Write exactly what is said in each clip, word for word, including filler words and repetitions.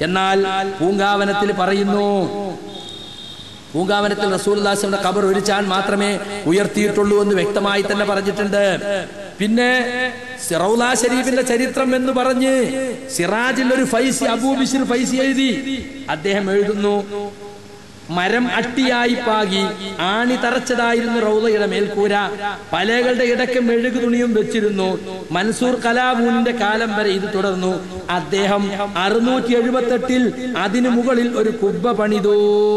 എന്നാൽ പൂങ്കാവനത്തിൽ പറയുന്നു, പൂങ്കാവനത്തിൽ റസൂലുള്ളാഹി സ്വല്ലല്ലാഹു അലൈഹി വസല്ലം ഖബർ ഒരു ചാൺ മാത്രമേ ഉയർത്തിയിട്ടുള്ളൂ എന്ന് വ്യക്തമായി തന്നെ പറഞ്ഞിട്ടുണ്ട്. പിന്നെ റൗള ശരീഫിന്റെ ചരിത്രം എന്ന് പറഞ്ഞ് സിറാജിൽ ഒരു ഫൈസി അബൂ ബിശ്ർ ഫൈസി എഴുതി. അദ്ദേഹം എഴുതുന്നു, മരം അട്ടിയായി പാകി ആണി തറച്ചതായിരുന്നു റൗളയുടെ മേൽക്കൂര. പലകളുടെ ഇടയ്ക്ക് മെഴുകു തുണിയും വെച്ചിരുന്നു. മൻസൂർ കലാമൂനിന്റെ കാലം വരെ ഇത് തുടർന്നു. അദ്ദേഹം അറുന്നൂറ്റി എഴുപത്തി എട്ടിൽ അതിനു മുകളിൽ ഒരു കുബ്ബ പണിതു.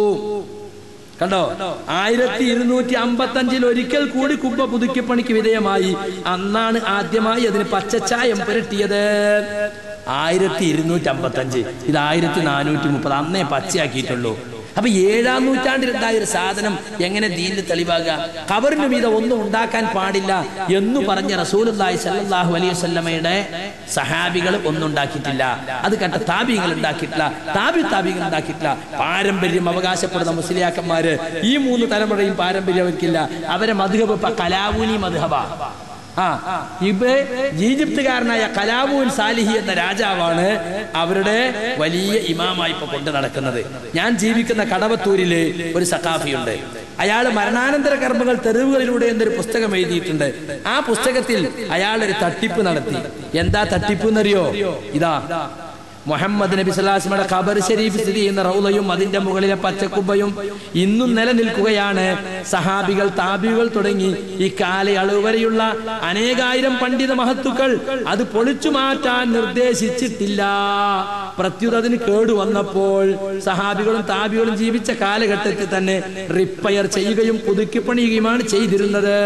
കണ്ടോ, ആയിരത്തി ഇരുന്നൂറ്റി അമ്പത്തി അഞ്ചിൽ ഒരിക്കൽ കൂടി കുബ്ബ പുതുക്കിപ്പണിക്ക് വിധേയമായി. അന്നാണ് ആദ്യമായി അതിന് പച്ചച്ചായം പുരട്ടിയത്. ആയിരത്തി ഇരുന്നൂറ്റി അമ്പത്തി അഞ്ച് ഇത് ആയിരത്തി നാനൂറ്റി മുപ്പത് അന്നേ പച്ചയാക്കിയിട്ടുള്ളൂ. അപ്പൊ ഏഴാം നൂറ്റാണ്ടിൽ ഉണ്ടായ ഒരു സാധനം എങ്ങനെ ദീനിൽ തെളിവാകുക? ഖബറിന് മീതെ ഒന്നും ഉണ്ടാക്കാൻ പാടില്ല എന്ന് പറഞ്ഞ റസൂലുള്ളാഹി സ്വല്ലല്ലാഹു അലൈഹി വസല്ലമയുടെ സഹാബികൾ ഒന്നും ഉണ്ടാക്കിയിട്ടില്ല. അത് കണ്ട താബികൾ ഉണ്ടാക്കിയിട്ടില്ല, താബി താബികൾ ഉണ്ടാക്കിയിട്ടില്ല. പാരമ്പര്യം അവകാശപ്പെടുന്ന മുസ്ലിയാക്കന്മാര് ഈ മൂന്ന് തലമുറയും പാരമ്പര്യം അവർക്കില്ല. അവരെ മദ്ഹബ് ഇപ്പൊ കലാവൂനി മദ്ഹബാ. ആ ഇബ് ഈജിപ്തുകാരനായ കലാമൂൻ സാലിഹി എന്ന രാജാവാണ് അവരുടെ വലിയ ഇമാമായി ഇപ്പൊ കൊണ്ട് നടക്കുന്നത്. ഞാൻ ജീവിക്കുന്ന കടവത്തൂരില് ഒരു സഖാഫിയുണ്ട്. അയാൾ മരണാനന്തര കർമ്മങ്ങൾ തെരുവുകളിലൂടെ എന്നൊരു പുസ്തകം എഴുതിയിട്ടുണ്ട്. ആ പുസ്തകത്തിൽ അയാൾ ഒരു തട്ടിപ്പ് നടത്തി. എന്താ തട്ടിപ്പ് എന്നറിയോ? ഇതാ, മുഹമ്മദ് നബി സല്ലല്ലാഹു അലൈഹി വസല്ലമയുടെ ഖബർ ശരീഫ് സ്ഥിതി ചെയ്യുന്ന റൗളയും അതിന്റെ മുകളിലെ പച്ചക്കുബ്ബയും ഇന്നും നിലനിൽക്കുകയാണ്. സഹാബികൾ, താബികൾ തുടങ്ങി ഈ കാലയളവ് വരെയുള്ള അനേകായിരം പണ്ഡിത മഹത്തുക്കൾ അത് പൊളിച്ചു മാറ്റാൻ നിർദ്ദേശിച്ചിട്ടില്ല. പ്രത്യുത അതിന് കേടുവന്നപ്പോൾ സഹാബികളും താബികളും ജീവിച്ച കാലഘട്ടത്തിൽ തന്നെ റിപ്പയർ ചെയ്യുകയും പുതുക്കി പണിയുകയുമാണ് ചെയ്തിരുന്നത്.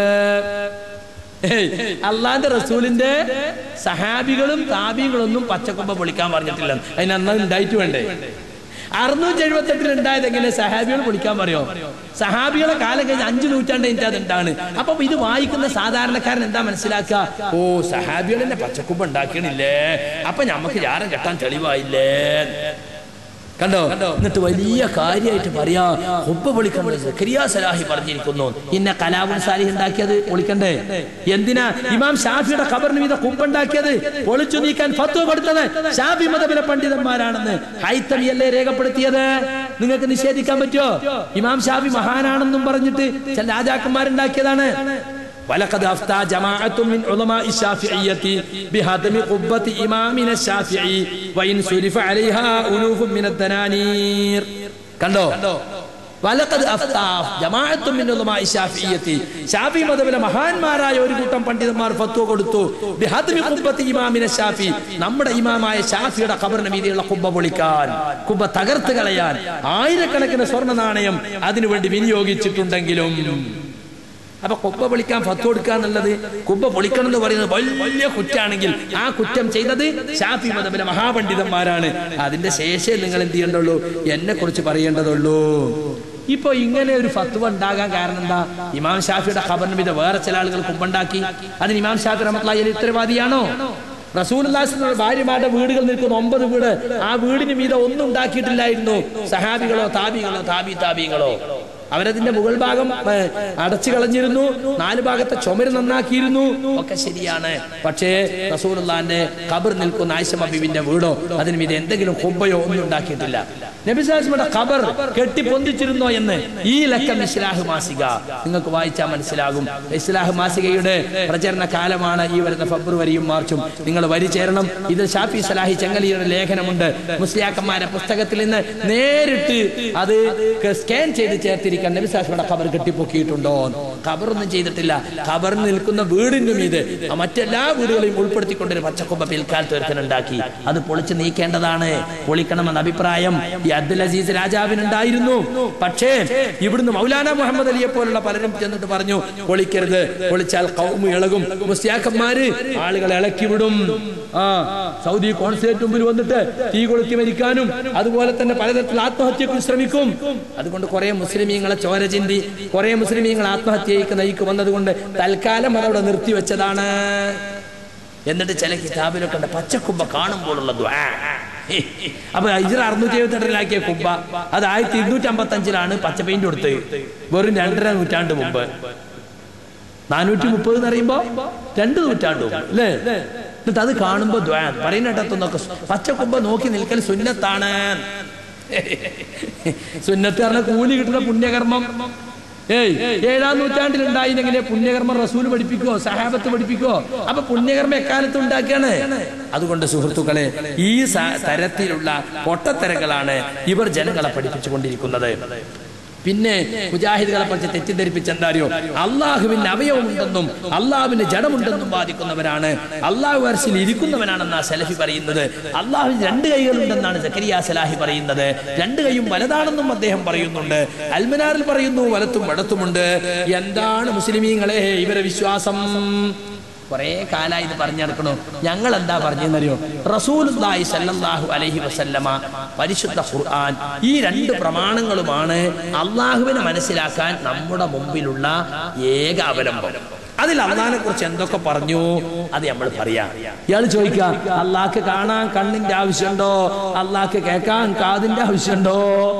അള്ളാന്റെ റസൂലിന്റെ സഹാബികളും താബികളൊന്നും പച്ചക്കുബ്ബ പൊളിക്കാൻ പറഞ്ഞിട്ടില്ല. അതിനന്ന് ഉണ്ടായിട്ട് വേണ്ടേ? അറുന്നൂറ്റി എഴുപത്തി എട്ടിൽ ഉണ്ടായത് എങ്ങനെ സഹാബികൾ പൊളിക്കാൻ പറയോ? സഹാബികളെ കാലം കഴിഞ്ഞ് അഞ്ചു നൂറ്റാണ്ട് കഴിഞ്ഞാൽ അതുണ്ടാണ്. അപ്പൊ ഇത് വായിക്കുന്ന സാധാരണക്കാരൻ എന്താ മനസ്സിലാക്കുക? ഓ, സഹാബികൾ തന്നെ പച്ചക്കുബ്ബ ഉണ്ടാക്കണില്ലേ, അപ്പൊ ഞമ്മക്ക് യാരം കെട്ടാൻ തെളിവായില്ലേ. കണ്ടോ? എന്നിട്ട് വലിയ കാര്യമായിട്ട് പറയാ, കുബ്ബ പൊളിക്കണ്ടേ? സക്കരിയ സലാഹി പറഞ്ഞിരിക്കുന്നു, ഇന്ന കലാമുൻ സാലിഹ് ഉണ്ടാക്കിയത് പൊളിക്കണ്ടേ? എന്തിനാ ഇമാം ഷാഫിയുടെ ഖബറിന് മീതെ കുബ്ബ ഉണ്ടാക്കിയത്? പൊളിച്ചു നീക്കാൻ ഫത്വ കൊടുത്തത് ഷാഫി മദ്ഹബിലെ പണ്ഡിതന്മാരാണെന്ന് ഹൈത്തമിയല്ലേ രേഖപ്പെടുത്തിയത്. നിങ്ങൾക്ക് നിഷേധിക്കാൻ പറ്റുമോ? ഇമാം ഷാഫി മഹാനാണെന്നും പറഞ്ഞിട്ട് ചില രാജാക്കന്മാരുണ്ടാക്കിയതാണ്. ولقد أفتى جماعة من علماء الشافعية بهدم قبة إمامنا الشافعي وإن صرف عليها ألوف من الدنانير. കണ്ടോ? വലഖദ് അഫ്താ ജമാഅത്തും മിൻ ഉലമാഇ ശാഫിഇയ്യത്തി, ശാഫി മദ്ഹബിലെ മഹാന്മാരായ ഒരു കൂട്ടം പണ്ഡിതന്മാർ ഫത്വ കൊടുത്തു ബിഹദ്മി ഖുബ്ബത്തി ഇമാമിന ശാഫി, നമ്മുടെ ഇമാമായ ശാഫിയുടെ ഖബറിന് മീതെയുള്ള കുബ്ബ പൊളിക്കാൻ, കുബ്ബ തകർത്ത് കളയാൻ ആയിരക്കണക്കിന് സ്വർണ്ണ നാണയം അതിനുവേണ്ടി വിനിയോഗിച്ചിട്ടുണ്ടെങ്കിലും. അപ്പൊ കുബ്ബ പൊളിക്കാൻ ഫത്വ കൊടുക്കുക എന്നുള്ളത്, കുബ്ബ പൊളിക്കണം എന്ന് പറയുന്നത് വലിയ കുറ്റാണെങ്കിൽ ആ കുറ്റം ചെയ്തത് ശാഫി മദ്ഹബിലെ മഹാപണ്ഡിതന്മാരാണ്. അതിന്റെ ശേഷേ നിങ്ങൾ എന്ത് ചെയ്യേണ്ടുള്ളൂ? എന്നെ കുറിച്ച് പറയേണ്ടതുള്ളൂ. ഇപ്പൊ ഇങ്ങനെ ഒരു ഫത്വ ഉണ്ടാകാൻ കാരണം എന്താ? ഇമാം ഷാഫിയുടെ ഖബറിന് മീതെ വേറെ ചില ആളുകൾ കുബ്ബ ഉണ്ടാക്കി. അതിന് ഇമാം ഷാഫി റഹ്മത്തുള്ളാഹി അലൈഹി ഉത്തരവാദിയാണോ? റസൂലുള്ളാഹി ഭാര്യമാരുടെ വീടുകൾ നിൽക്കുന്ന ഒമ്പത് വീട്, ആ വീടിന് മീതെ ഒന്നും ഉണ്ടാക്കിയിട്ടില്ലായിരുന്നു സഹാബികളോ താബികളോ താബി താബികളോ. അവരതിന്റെ മുകൾ ഭാഗം അടച്ചു കളഞ്ഞിരുന്നു, നാല് ഭാഗത്തെ ചുമര് നന്നാക്കിയിരുന്നു, ഒക്കെ ശരിയാണ്. പക്ഷേ റസൂലുള്ളാഹിന്റെ ഖബർ നിൽക്കുന്ന ആയിഷ ബീവിന്റെ വീടോ അതിന് മീതെ എന്തെങ്കിലും കുബ്ബയോ ഒന്നും ഉണ്ടാക്കിയിട്ടില്ല. നബി സല്ലല്ലാഹു അലൈഹി വസല്ലം ഖബർ കെട്ടിപ്പൊന്തിച്ചിരുന്നോ എന്ന് ഈ ലക്കം ഇസ്ലാഹ് മാസിക നിങ്ങൾക്ക് വായിച്ചാൽ മനസ്സിലാകും. ഇസ്ലാഹ് മാസികയുടെ പ്രചരണ കാലമാണ് ഈ വരുന്ന ഫെബ്രുവരിയും മാർച്ചും. നിങ്ങൾ വരി ചേരണം. ഇത് ഷാഫി സലാഹി ചെങ്ങലിയുടെ ലേഖനമുണ്ട്. മുസ്ലിയാക്കന്മാരെ പുസ്തകത്തിൽ നിന്ന് നേരിട്ട് അത് സ്കാൻ ചെയ്ത് ചേർത്തിരിക്കും. നബി സല്ലല്ലാഹു അലൈഹി വസല്ലം ഖബർ കെട്ടിപ്പൊക്കിയിട്ടുണ്ടോ? ഖബറൊന്നും ചെയ്തിട്ടില്ല. ഖബറിൽ നിൽക്കുന്ന വീടിന്റെ മീതെ മറ്റെല്ലാ വീടുകളെയും ഉൾപ്പെടുത്തിക്കൊണ്ടൊരു പച്ചക്കുബ്ബ പിൽക്കാലത്ത് ഒരുത്തനുണ്ടാക്കി. അത് പൊളിച്ചു നീക്കേണ്ടതാണ്, പൊളിക്കണമെന്ന അഭിപ്രായം ഈ അബ്ദുൽ അസീസ് രാജാവിനുണ്ടായിരുന്നു. പക്ഷേ ഇവിടുന്ന് മൗലാന മുഹമ്മദ് അലിയെ പോലുള്ള പലരും ചെന്നിട്ട് പറഞ്ഞു പൊളിക്കരുത്, പൊളിച്ചാൽ ഖൗമ് ഇളകും, മുസ്ലിയാക്കന്മാര് ആളുകളെ ഇളക്കി വിടും. ആ സൗദി കോൺസുലേറ്റ് മുമ്പിൽ വന്നിട്ട് തീ കൊളുത്തി മരിക്കാനും അതുപോലെ തന്നെ പലതരത്തിലുള്ള ആത്മഹത്യക്കും ശ്രമിക്കും. അതുകൊണ്ട് കുറെ മുസ്ലിമീങ്ങൾ ചോര ചിന്തി കുറെ മുസ്ലിമീങ്ങൾ ആത്മഹത്യയ്ക്ക് നയിക്ക് വന്നതുകൊണ്ട് തൽക്കാലം അതവിടെ നിർത്തിവെച്ചതാണ്. എന്നിട്ട് ചില കിതാബിലൊക്കെ ഉണ്ട് പച്ചക്കുബ്ബ കാണുമ്പോഴുള്ള ദുആ. അപ്പൊ ഹിജ്റ അറുന്നൂറ്റി എഴുപത്തി എട്ടിലാക്കിയ കുബ്ബ അത് ആയിരത്തി ഇരുന്നൂറ്റി അമ്പത്തി അഞ്ചിലാണ് പച്ച പെയിന്റ് കൊടുത്ത്, വെറും രണ്ടര നൂറ്റാണ്ട് മുമ്പ്. നാനൂറ്റി മുപ്പത് എന്ന് പറയുമ്പോ രണ്ട് നൂറ്റാണ്ട് മുമ്പ് അല്ലേ? എന്നിട്ട് അത് കാണുമ്പോൾ ദ്വാ പറയുന്നിടത്തൊന്നൊക്കെ പച്ചക്കുമ്പ നോക്കി നിൽക്കൽ സുന്നത്താണ്. സുന്നത്ത് പറഞ്ഞ കൂലി കിട്ടുന്ന പുണ്യകർമ്മം. ഏയ് ഏഴാം നൂറ്റാണ്ടിൽ ഉണ്ടായിനെങ്കിലേ പുണ്യകർമ്മം റസൂൽ പഠിപ്പിക്കോ സഹാബത്ത് പഠിപ്പിക്കോ? അപ്പൊ പുണ്യകർമ്മം എക്കാലത്ത് ഉണ്ടാക്കിയാണ്. അതുകൊണ്ട് സുഹൃത്തുക്കളെ, ഈ തരത്തിലുള്ള പൊട്ടത്തരങ്ങളാണ് ഇവർ ജനങ്ങളെ പഠിപ്പിച്ചുകൊണ്ടിരിക്കുന്നത്. പിന്നെ മുജാഹിദുകളെ കുറിച്ച് തെറ്റിദ്ധരിപ്പിച്ച എന്താ അറിയോ? അള്ളാഹുവിന് അവയവമുണ്ടെന്നും അള്ളാഹുവിന് ജഡമുണ്ടെന്നും വാദിക്കുന്നവരാണ്. അള്ളാഹു അർശിൽ ഇരിക്കുന്നവനാണെന്നാ സലഫി പറയുന്നത്. അള്ളാഹുവിന് രണ്ട് കൈകളുണ്ടെന്നാണ് സക്കരിയ സലാഹി പറയുന്നത്. രണ്ട് കൈയും വലതാണെന്നും അദ്ദേഹം പറയുന്നുണ്ട്. അൽമനാറിൽ പറയുന്നു വലത്തും വടത്തുമുണ്ട്. എന്താണ് മുസ്ലിമീങ്ങളെ ഇവരെ വിശ്വാസം? കുറെ കാലായി ഇത് പറഞ്ഞു നടക്കണോ. ഞങ്ങൾ എന്താ പറഞ്ഞെന്നറിയോ? റസൂലുള്ളാഹി സ്വല്ലല്ലാഹു അലൈഹി വസല്ലമ, പരിശുദ്ധ ഖുർആൻ, ഈ രണ്ട് പ്രമാണങ്ങളുമാണ് അള്ളാഹുവിനെ മനസ്സിലാക്കാൻ നമ്മുടെ മുമ്പിലുള്ള ഏക അവലംബം. അതിൽ അള്ളാഹിനെ കുറിച്ച് എന്തൊക്കെ പറഞ്ഞു അത് നമ്മൾ പറയാം. ഇയാൾ ചോദിക്കുക, അള്ളാഹ്ക്ക് കാണാൻ കണ്ണിന്റെ ആവശ്യമുണ്ടോ? അള്ളാഹ്ക്ക് കേൾക്കാൻ കാതിന്റെ ആവശ്യമുണ്ടോ?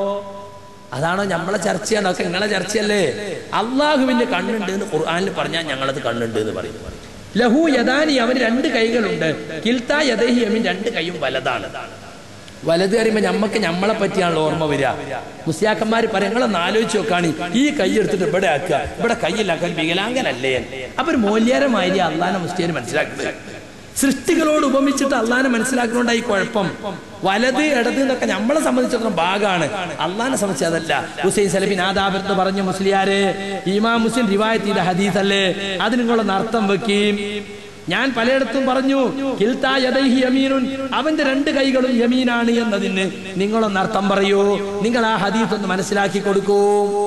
അതാണോ നമ്മളെ ചർച്ചയാണോ? ഒക്കെ നിങ്ങളെ ചർച്ചയല്ലേ? അള്ളാഹുവിന്റെ കണ്ണുണ്ട് എന്ന് ഖുർആനിൽ പറഞ്ഞാൽ ഞങ്ങളത് കണ്ണുണ്ട് എന്ന് പറയും. ലഹു യദാനി, അവന് രണ്ട് കൈകളുണ്ട്. കിൽത്താ യദൈഹി, അവൻ രണ്ട് കൈയും വലതാണ്. വലത് അറിയുമ്പോ ഞമ്മക്ക് ഞമ്മളെ പറ്റിയാണല്ലോ ഓർമ്മ വരിക. മുസ്ലിയാക്കന്മാര് പറയും, നിങ്ങളൊന്ന് ആലോചിച്ച് നോക്കാണ്, ഈ കൈ എടുത്തിട്ട് ഇവിടെ ആക്കുക, ഇവിടെ കൈയില്ലാക്കാൻ വികലാംഗനല്ലേ? അപ്പൊ ഒരു മൂല്യരമായി അള്ളാഹനെ മുസ്ലിയാർ മനസ്സിലാക്കുന്നത്. സൃഷ്ടികളോട് ഉപമിച്ചിട്ട് അള്ളാഹനെ മനസ്സിലാക്കുന്നതുകൊണ്ടായി കുഴപ്പം. വലത് ഇടത് എന്നൊക്കെ നമ്മളെ സംബന്ധിച്ചിടത്തോളം ഭാഗമാണ്, അള്ളാഹിനെ സംബന്ധിച്ച് അതല്ല. ഹുസൈൻ സലഫി നാദാബത്ത് പറഞ്ഞു, മുസ്ലിയാരെ ഇമാം മുസ്ലിം റിവായത്ത് ചെയ്ത ഹദീസ് അല്ലേ, അത് നിങ്ങളൊന്ന് അർത്ഥം വെക്കുകയും. ഞാൻ പലയിടത്തും പറഞ്ഞു, കിൽത്താ യദൈഹി യമീനുൻ, അവന്റെ രണ്ട് കൈകളും യമീനാണ് എന്നതിന് നിങ്ങളൊന്ന് അർത്ഥം പറയൂ. നിങ്ങൾ ആ ഹദീസ് ഒന്ന് മനസ്സിലാക്കി കൊടുക്കൂ.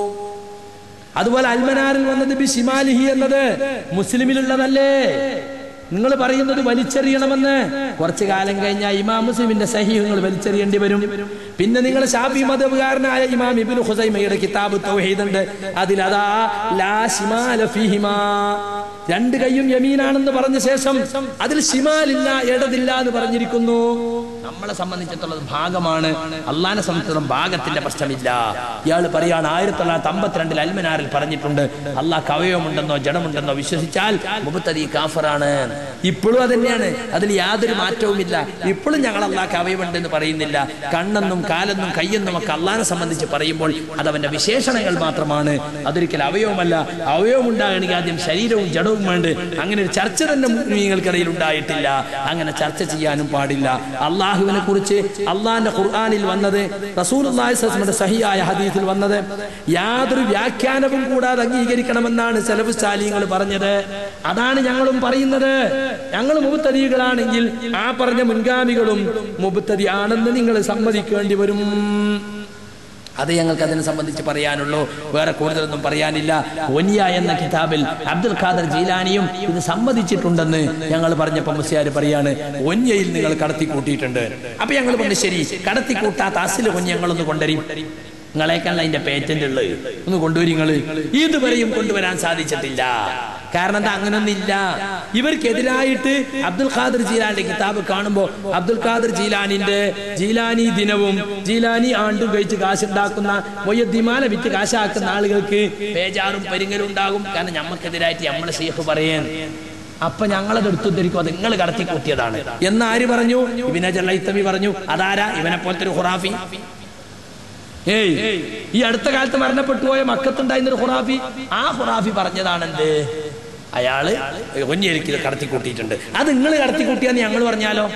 അതുപോലെ അൽമനാറിൽ വന്നത് ബിശിമാലിഹി എന്നത് മുസ്ലിമിലുള്ളതല്ലേ? നിങ്ങൾ പറയുന്നത് വലിച്ചെറിയണമെന്ന്. കുറച്ചു കാലം കഴിഞ്ഞാൽ ഇമാം മുസ്ലിമിന്റെ സഹീഹ് നിങ്ങൾ വലിച്ചെറിയേണ്ടി വരും. പിന്നെ നിങ്ങൾ ശാഫി മദ്ഹബുകാരനായ ഇമാം ഇബ്നു ഖുസൈമയുടെ കിതാബ് തൗഹീദ് ഉണ്ട്, അതിലതാ ലാ ശിമാല ഫീഹിമാ, രണ്ട് കൈയും യമീനാണെന്ന് പറഞ്ഞ ശേഷം അതിൽ ശിമാലില്ല, ഇടതില്ല എന്ന് പറഞ്ഞിരിക്കുന്നു. നമ്മളെ സംബന്ധിച്ചിടത്തോളം ഭാഗമാണ്, അള്ളാഹിനെ സംബന്ധിച്ചിടത്തോളം ഭാഗത്തിന്റെ പ്രശ്നമില്ല. ഇയാൾ പറയാണ് ആയിരത്തി തൊള്ളായിരത്തി അമ്പത്തിരണ്ടിൽ അൽമനാറിൽ പറഞ്ഞിട്ടുണ്ട്, അള്ളാഹ് അവയവമുണ്ടെന്നോ ജഡമുണ്ടെന്നോ വിശ്വസിച്ചാൽ മുബ്തദി കാഫറാണ്. ഇപ്പോഴും അത് തന്നെയാണ്, അതിൽ യാതൊരു മാറ്റവുമില്ല. ഇപ്പോഴും ഞങ്ങൾ അള്ളാഹ് അവയവമുണ്ടെന്ന് പറയുന്നില്ല. കണ്ണെന്നും കാലെന്നും കയ്യെന്നും ഒക്കെ അള്ളാഹിനെ സംബന്ധിച്ച് പറയുമ്പോൾ അത് അവന്റെ വിശേഷണങ്ങൾ മാത്രമാണ്, അതൊരിക്കലും അവയവമല്ല. അവയവം ഉണ്ടാകണമെങ്കിൽ ആദ്യം ശരീരവും ജഡവും വേണ്ട. അങ്ങനെ ഒരു ചർച്ച തന്നെ മുസ്ലിമീങ്ങൾക്കിടയിൽ ഉണ്ടായിട്ടില്ല. അങ്ങനെ ചർച്ച ചെയ്യാനും പാടില്ല. അള്ളാഹുവിനെ കുറിച്ച് അള്ളാഹിന്റെ ഖുർആനിൽ വന്നത്, റസൂലുള്ളാഹി സ്വല്ലല്ലാഹു അലൈഹി വസല്ലം സഹിഹായ ഹദീസിൽ വന്നത് യാതൊരു വ്യാഖ്യാനവും കൂടാതെ അംഗീകരിക്കണമെന്നാണ് സലഫ് സാലിഹ്യങ്ങൾ പറഞ്ഞത്. അതാണ് ഞങ്ങളും പറയുന്നത്. ഞങ്ങൾ മുബ്തദികളാണെങ്കിൽ ആ പറഞ്ഞ മുൻഗാമികളും മുബ്തദി ആണെന്ന് നിങ്ങൾ സമ്മതിക്കേണ്ടി വരും. അത് ഞങ്ങൾക്ക് അതിനെ സംബന്ധിച്ച് പറയാനുള്ളൂ, വേറെ കൂടുതലൊന്നും പറയാനില്ല. ഒനിയ എന്ന കിതാബിൽ അബ്ദുൽ ഖാദർ ജീലാനിയും ഇത് സമ്മതിച്ചിട്ടുണ്ടെന്ന് ഞങ്ങൾ പറഞ്ഞപ്പോൾ മുസ്ലിയാർ പറയാണ്, ഒനിയയിൽ നിങ്ങൾ കടത്തി കൂട്ടിയിട്ടുണ്ട്. അപ്പൊ ഞങ്ങൾ പറഞ്ഞു, ശരി, കടത്തി കൂട്ടാത്ത അസിൽ കൊഞ്ഞ് ഞങ്ങളൊന്ന് കൊണ്ടുവരും, നിങ്ങളേക്കാൾ അതിന്റെ പേറ്റന്റ് ഉള്ളത് ഒന്ന് കൊണ്ടുവരും. നിങ്ങള് ഇതുവരെയും കൊണ്ടുവരാൻ സാധിച്ചിട്ടില്ല. കാരണം എന്താ? അങ്ങനൊന്നില്ല. ഇവർക്കെതിരായിട്ട് അബ്ദുൽ ഖാദർ ജീലാനിന്റെ കിതാബ് കാണുമ്പോൾ അബ്ദുൽ ഖാദർ ജീലാനിന്റെ ജീലാനി ദിനവും ജീലാനി ആണ്ടും കഴിച്ച് കാശുണ്ടാക്കുന്ന മൊയ്യദ്ദിമാല വിറ്റ് കാശാക്കുന്ന ആളുകൾക്ക് ബേജാറും പരിങ്ങലും ഉണ്ടാകും. കാരണം ഞമ്മക്കെതിരായിട്ട് നമ്മളെ ശൈഖ് പറയാൻ. അപ്പൊ ഞങ്ങളത് എടുത്തുദ്ധരിക്കും, അത് നിങ്ങൾ കടത്തി കൂട്ടിയതാണ് എന്ന് ആര് പറഞ്ഞു? ഇബ്നു ഹജർ ഹൈതമി പറഞ്ഞു. അതാരാ? ഇവനെ പോലത്തെ ഒരു ഖുറാഫി. ഏയ് ഈ അടുത്ത കാലത്ത് മരണപ്പെട്ടു പോയ മക്കത്തുണ്ടായിരുന്നൊരു ഖുറാഫി. ആ ഖുറാഫി പറഞ്ഞതാണെന്ത്? അയാള് ഒന്നിയൊരിക്കലും കടത്തിക്കൂട്ടിയിട്ടുണ്ട്. അത് നിങ്ങൾ കടത്തിക്കൂട്ടിയാന്ന് ഞങ്ങൾ പറഞ്ഞാലോ?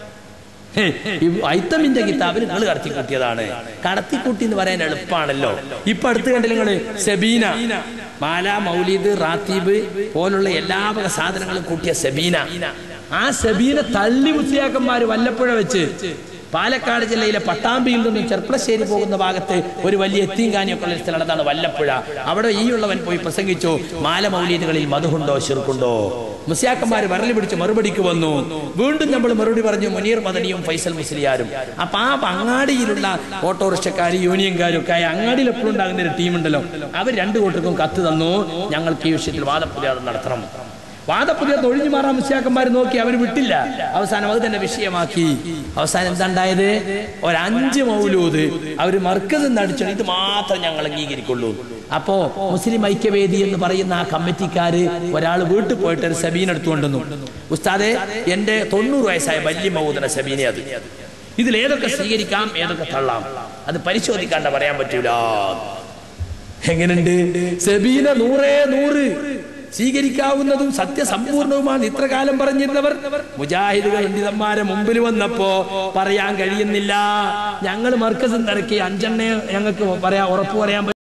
ഐത്തമിന്റെ കിതാബിൽ നിങ്ങൾ കടത്തിക്കൂട്ടിയതാണ്. കടത്തിക്കൂട്ടി എന്ന് പറയാൻ എളുപ്പമാണല്ലോ. ഇപ്പൊ അടുത്ത് കണ്ടില്ല നിങ്ങള് സെബീന, മാല, മൗലീദ്, റാത്തീബ് പോലുള്ള എല്ലാ വക സാധനങ്ങളും കൂട്ടിയ സെബീന. ആ സെബീന തള്ളി മുസ്ലിയാക്കന്മാര് വല്ലപ്പുഴ വെച്ച് പാലക്കാട് ജില്ലയിലെ പട്ടാമ്പിയിൽ നിന്നും ചെർപ്പളശ്ശേരി പോകുന്ന ഭാഗത്ത് ഒരു വലിയ എത്തീങ്കാനിയൊക്കെ ഉള്ള സ്ഥലത്താണ് വല്ലപ്പുഴ. അവിടെ ഈ ഉള്ളവൻ പോയി പ്രസംഗിച്ചു, മാല മൗലീദുകളിൽ മധുഹുണ്ടോ ശിർക്കുണ്ടോ? മുസ്ലിയാക്കന്മാർ വരലി പിടിച്ച് മറുപടിക്ക് വന്നു. വീണ്ടും നമ്മൾ മറുപടി പറഞ്ഞു, മുനീർ മദനിയും ഫൈസൽ മുസ്ലിയാരും. അപ്പൊ ആ അങ്ങാടിയിലുള്ള ഓട്ടോറിക്ഷക്കാരും യൂണിയൻകാരും ഒക്കെ അങ്ങാടിയിൽ എപ്പോഴും ഉണ്ടാകുന്ന ഒരു ടീമുണ്ടല്ലോ, അവർ രണ്ടു കൂട്ടർക്കും കത്ത് തന്നു, ഞങ്ങൾക്ക് ഈ വിഷയത്തിൽ വാദപ്രതിവാദം നടത്തണം. വാദപ്പുതിയ തൊഴിഞ്ഞു മാറാൻ മുസ്ലിയാക്കന്മാർ നോക്കി, അവർ വിട്ടില്ല. അവസാനം അത് തന്നെ വിഷയമാക്കി. അവസാനം എന്താ ഉണ്ടായത്? ഒരഞ്ച് മൗലൂദ് അവർ മർക്കസിൽ നിന്ന് അടിച്ചു, ഇത് മാത്രം ഞങ്ങൾ അംഗീകരിക്കുള്ളൂ. അപ്പോ മുസ്ലിം ഐക്യവേദി എന്ന് പറയുന്ന ആ കമ്മിറ്റിക്കാര് ഒരാൾ വീട്ടിൽ പോയിട്ട് ഒരു സബീൻ എടുത്തുകൊണ്ടുവന്നു. ഉസ്താദെ, എന്റെ തൊണ്ണൂറ് വയസ്സായ വലിയ മൗദന സബീനെ, അത് ഇതിൽ ഏതൊക്കെ സ്വീകരിക്കാം ഏതൊക്കെ തള്ളാം, അത് പരിശോധിക്കാണ്ട പറയാൻ പറ്റൂല. എങ്ങനെയുണ്ട്? സബീന നൂറേ നൂറ് സ്വീകരിക്കാവുന്നതും സത്യസമ്പൂർണവുമാണ് ഇത്ര കാലം പറഞ്ഞിരുന്നവർ. മുജാഹിദുകൾ പണ്ഡിതന്മാരെ മുമ്പിൽ വന്നപ്പോ പറയാൻ കഴിയുന്നില്ല. ഞങ്ങൾ മർക്കസിൽ നിറക്കി അഞ്ചെണ്ണേ ഞങ്ങൾക്ക് പറയാ ഉറപ്പ് പറയാൻ